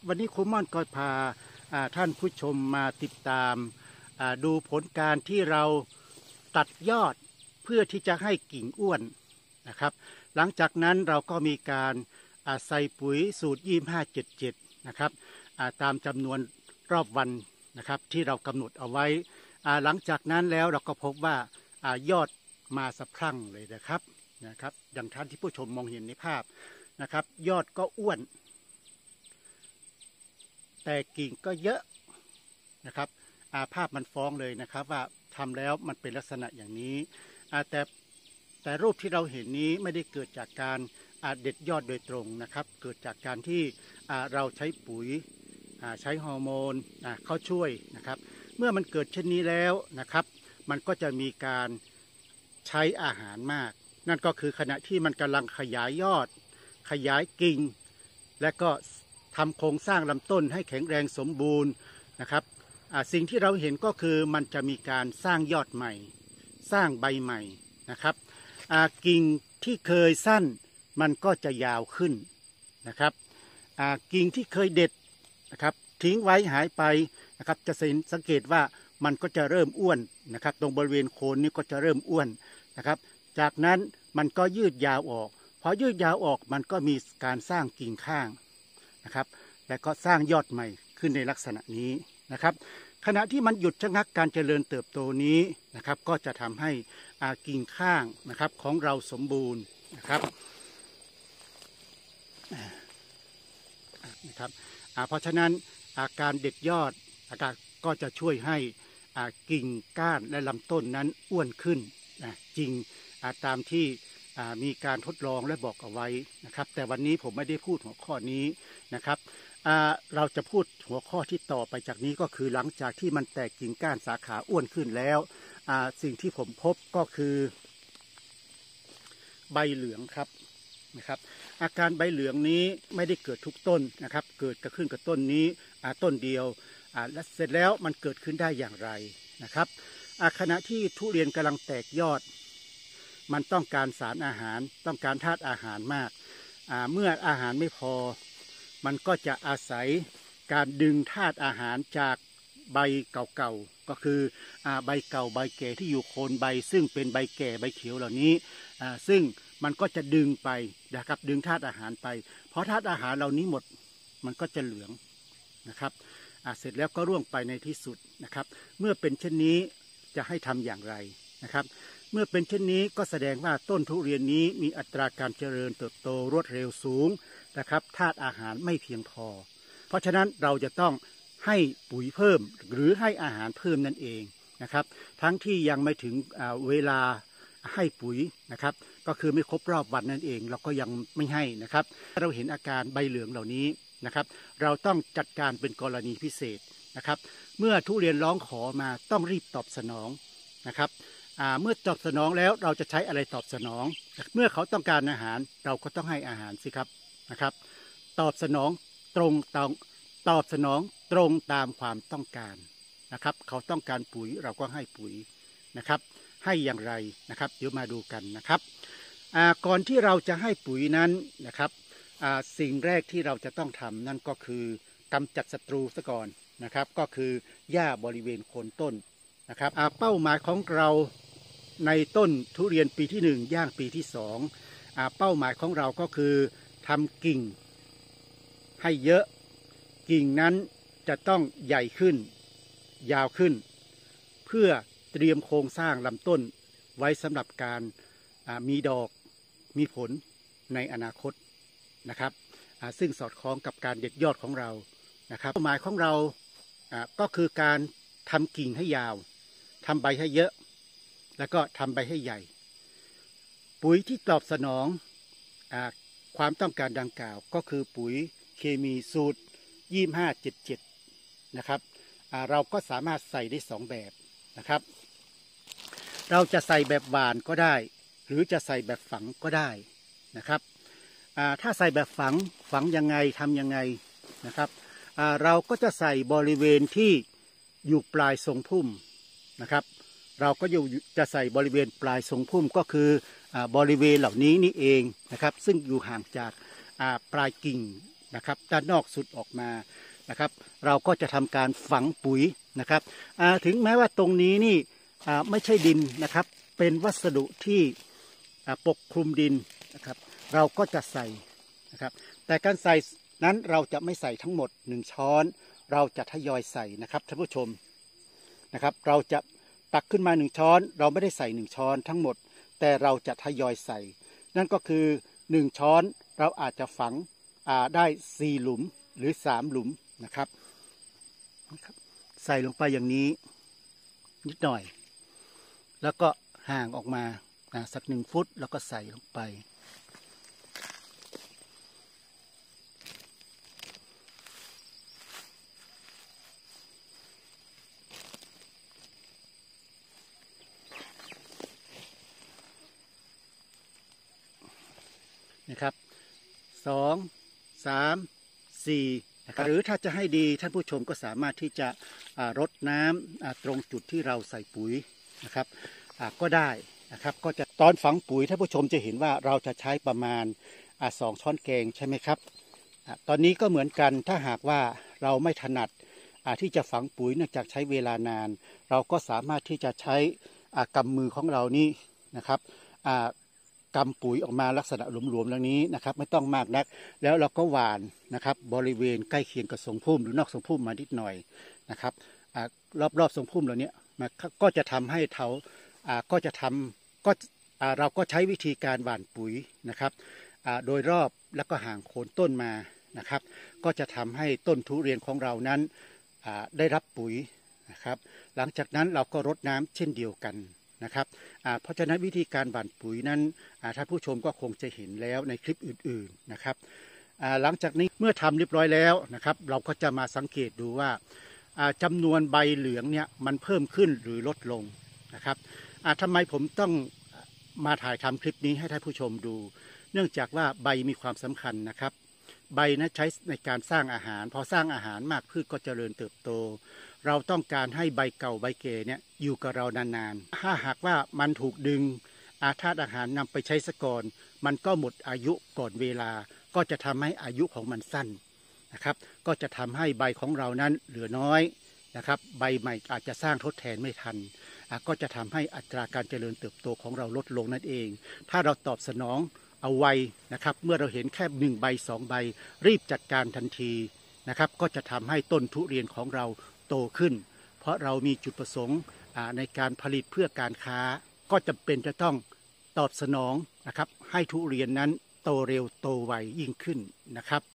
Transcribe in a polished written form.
วันนี้ครูม่อนก็พาท่านผู้ชมมาติดตามดูผลการที่เราตัดยอดเพื่อที่จะให้กิ่งอ้วนนะครับหลังจากนั้นเราก็มีการใส่ปุ๋ยสูตร2577นะครับตามจำนวนรอบวันนะครับที่เรากำหนดเอาไว้หลังจากนั้นแล้วเราก็พบว่ายอดมาสะพรั่งเลยนะครับอย่างท่านที่ผู้ชมมองเห็นในภาพนะครับยอดก็อ้วนแต่กิ่งก็เยอะนะครับภาพมันฟ้องเลยนะครับว่าทำแล้วมันเป็นลักษณะอย่างนี้แต่รูปที่เราเห็นนี้ไม่ได้เกิดจากการเด็ดยอดโดยตรงนะครับเกิดจากการที่เราใช้ปุ๋ยใช้ฮอร์โมนเข้าช่วยนะครับเมื่อมันเกิดเช่นนี้แล้วนะครับมันก็จะมีการใช้อาหารมากนั่นก็คือขณะที่มันกำลังขยายยอดขยายกิ่งและก็ทำโครงสร้างลำต้นให้แข็งแรงสมบูรณ์นะครับสิ่งที่เราเห็นก็คือมันจะมีการสร้างยอดใหม่สร้างใบใหม่นะครับกิ่งที่เคยสั้นมันก็จะยาวขึ้นนะครับกิ่งที่เคยเด็ดนะครับทิ้งไว้หายไปนะครับจะสังเกตว่ามันก็จะเริ่มอ้วนนะครับตรงบริเวณโคนนี้ก็จะเริ่มอ้วนนะครับจากนั้นมันก็ยืดยาวออกพอยืดยาวออกมันก็มีการสร้างกิ่งข้างนะครับและก็สร้างยอดใหม่ขึ้นในลักษณะนี้นะครับขณะที่มันหยุดชะงักการเจริญเติบโตนี้นะครับก็จะทำให้กิ่งข้างนะครับของเราสมบูรณ์นะครับเพราะฉะนั้นการเด็ดยอดก็จะช่วยให้กิ่งก้านและลำต้นนั้นอ้วนขึ้นจริงตามที่มีการทดลองและบอกเอาไว้นะครับแต่วันนี้ผมไม่ได้พูดหัวข้อนี้นะครับเราจะพูดหัวข้อที่ต่อไปจากนี้ก็คือหลังจากที่มันแตกกิ่งก้านสาขาอ้วนขึ้นแล้วสิ่งที่ผมพบก็คือใบเหลืองครับนะครับอาการใบเหลืองนี้ไม่ได้เกิดทุกต้นนะครับเกิดขึ้นกับต้นนี้ต้นเดียวและเสร็จแล้วมันเกิดขึ้นได้อย่างไรนะครับขณะที่ทุเรียนกำลังแตกยอดมันต้องการสารอาหารต้องการธาตุอาหารมากเมื่ออาหารไม่พอมันก็จะอาศัยการดึงธาตุอาหารจากใบเก่าๆก็คือใบเก่าใบแก่ที่อยู่โคนใบซึ่งเป็นใบแก่ใบเขียวเหล่านี้ซึ่งมันก็จะดึงไปนะครับดึงธาตุอาหารไปเพราะธาตุอาหารเหล่านี้หมดมันก็จะเหลืองนะครับเสร็จแล้วก็ร่วงไปในที่สุดนะครับเมื่อเป็นเช่นนี้จะให้ทำอย่างไรนะครับเมื่อเป็นเช่นนี้ก็แสดงว่าต้นทุเรียนนี้มีอัตราการเจริญเติบโตรวดเร็วสูงนะครับธาตุอาหารไม่เพียงพอเพราะฉะนั้นเราจะต้องให้ปุ๋ยเพิ่มหรือให้อาหารเพิ่มนั่นเองนะครับทั้งที่ยังไม่ถึงเวลาให้ปุ๋ยนะครับก็คือไม่ครบรอบวันนั่นเองเราก็ยังไม่ให้นะครับเราเห็นอาการใบเหลืองเหล่านี้นะครับเราต้องจัดการเป็นกรณีพิเศษนะครับเมื่อทุเรียนร้องขอมาต้องรีบตอบสนองนะครับเมื่อตอบสนองแล้วเราจะใช้อะไรตอบสนองเมื่อเขาต้องการอาหารเราก็ต้องให้อาหารสิครับนะครับตอบสนองตรงตามความต้องการนะครับเขาต้องการปุ๋ยเราก็ให้ปุ๋ยนะครับให้อย่างไรนะครับเดี๋ยวมาดูกันนะครับก่อนที่เราจะให้ปุ๋ยนั้นนะครับสิ่งแรกที่เราจะต้องทำนั่นก็คือกำจัดศัตรูซะก่อนนะครับก็คือหญ้าบริเวณโคนต้นนะครับเป้าหมายของเราในต้นทุเรียนปีที่1ย่างปีที่2เป้าหมายของเราก็คือทำกิ่งให้เยอะกิ่งนั้นจะต้องใหญ่ขึ้นยาวขึ้นเพื่อเตรียมโครงสร้างลำต้นไว้สำหรับการมีดอกมีผลในอนาคตนะครับซึ่งสอดคล้องกับการเด็ดยอดของเรานะครับเป้าหมายของเราก็คือการทำกิ่งให้ยาวทำใบให้เยอะแล้วก็ทำใบให้ใหญ่ปุ๋ยที่ตอบสนองความต้องการดังกล่าวก็คือปุ๋ยเคมีสูตร2577นะครับเราก็สามารถใส่ได้2แบบนะครับเราจะใส่แบบหว่านก็ได้หรือจะใส่แบบฝังก็ได้นะครับถ้าใส่แบบฝังยังไงทำยังไงนะครับเราก็จะใส่บริเวณที่อยู่ปลายทรงพุ่มนะครับเราก็จะใส่บริเวณปลายทรงพุ่มก็คือบริเวณเหล่านี้นี่เองนะครับซึ่งอยู่ห่างจากปลายกิ่งนะครับด้านนอกสุดออกมานะครับเราก็จะทำการฝังปุ๋ยนะครับถึงแม้ว่าตรงนี้นี่ไม่ใช่ดินนะครับเป็นวัสดุที่ปกคลุมดินนะครับเราก็จะใส่นะครับแต่การใส่นั้นเราจะไม่ใส่ทั้งหมด1ช้อนเราจะทยอยใส่นะครับท่านผู้ชมนะครับเราจะตักขึ้นมา1ช้อนเราไม่ได้ใส่1ช้อนทั้งหมดแต่เราจะทยอยใส่นั่นก็คือ1ช้อนเราอาจจะฝังได้4หลุมหรือ3หลุมนะครับใส่ลงไปอย่างนี้นิดหน่อยแล้วก็ห่างออกมาสัก1 ฟุตแล้วก็ใส่ลงไปนะครับ2 3 4นะครับหรือถ้าจะให้ดีท่านผู้ชมก็สามารถที่จะรดน้ำตรงจุดที่เราใส่ปุ๋ยนะครับก็ได้นะครับก็จะตอนฝังปุ๋ยท่านผู้ชมจะเห็นว่าเราจะใช้ประมาณ2 ช้อนแกงใช่ไหมครับตอนนี้ก็เหมือนกันถ้าหากว่าเราไม่ถนัดที่จะฝังปุ๋ยเนื่องจากใช้เวลานานเราก็สามารถที่จะใช้กำมือของเรานี่นะครับกำปุ๋ยออกมาลักษณะหลวมๆอย่างนี้นะครับไม่ต้องมากนักแล้วเราก็หว่านนะครับบริเวณใกล้เคียงกับทรงพุ่มหรือนอกทรงพุ่มมานิดหน่อยนะครับรอบทรงพุ่มเหล่านี้ก็จะทำให้เราก็ใช้วิธีการหว่านปุ๋ยนะครับโดยรอบแล้วก็ห่างโคนต้นมานะครับก็จะทำให้ต้นทุเรียนของเรานั้นได้รับปุ๋ยนะครับหลังจากนั้นเราก็รดน้ำเช่นเดียวกันนะครับเพราะฉะนั้นวิธีการหว่านปุ๋ยนั้นท่านผู้ชมก็คงจะเห็นแล้วในคลิปอื่นๆนะครับหลังจากนี้เมื่อทำเรียบร้อยแล้วนะครับเราก็จะมาสังเกตดูว่าจำนวนใบเหลืองเนี่ยมันเพิ่มขึ้นหรือลดลงนะครับทำไมผมต้องมาถ่ายทำคลิปนี้ให้ท่านผู้ชมดูเนื่องจากว่าใบมีความสำคัญนะครับใบนั้นใช้ในการสร้างอาหารพอสร้างอาหารมากพืชก็เจริญเติบโตเราต้องการให้ใบเก่าใบแก่เนี่ยอยู่กับเรานานๆถ้าหากว่ามันถูกดึงธาตุอาหารนำไปใช้ซะก่อนมันก็หมดอายุก่อนเวลาก็จะทำให้อายุของมันสั้นนะครับก็จะทำให้ใบของเรานั้นเหลือน้อยนะครับใบใหม่อาจจะสร้างทดแทนไม่ทันก็จะทำให้อัตราการเจริญเติบโตของเราลดลงนั่นเองถ้าเราตอบสนองเอาไวนะครับเมื่อเราเห็นแค่1 ใบ 2 ใบรีบจัดการทันทีนะครับก็จะทำให้ต้นทุเรียนของเราโตขึ้นเพราะเรามีจุดประสงค์ในการผลิตเพื่อการค้าก็จำเป็นจะต้องตอบสนองนะครับให้ทุเรียนนั้นโตเร็วโตไวยิ่งขึ้นนะครับ